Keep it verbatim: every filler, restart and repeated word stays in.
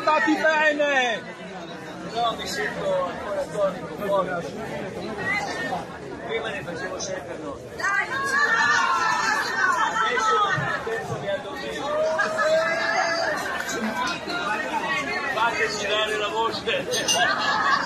comportati bene! No, mi sento ancora tonico, forte. Prima ne facevo sempre noi. Adesso, adesso mi addormento. Fate girare la voce.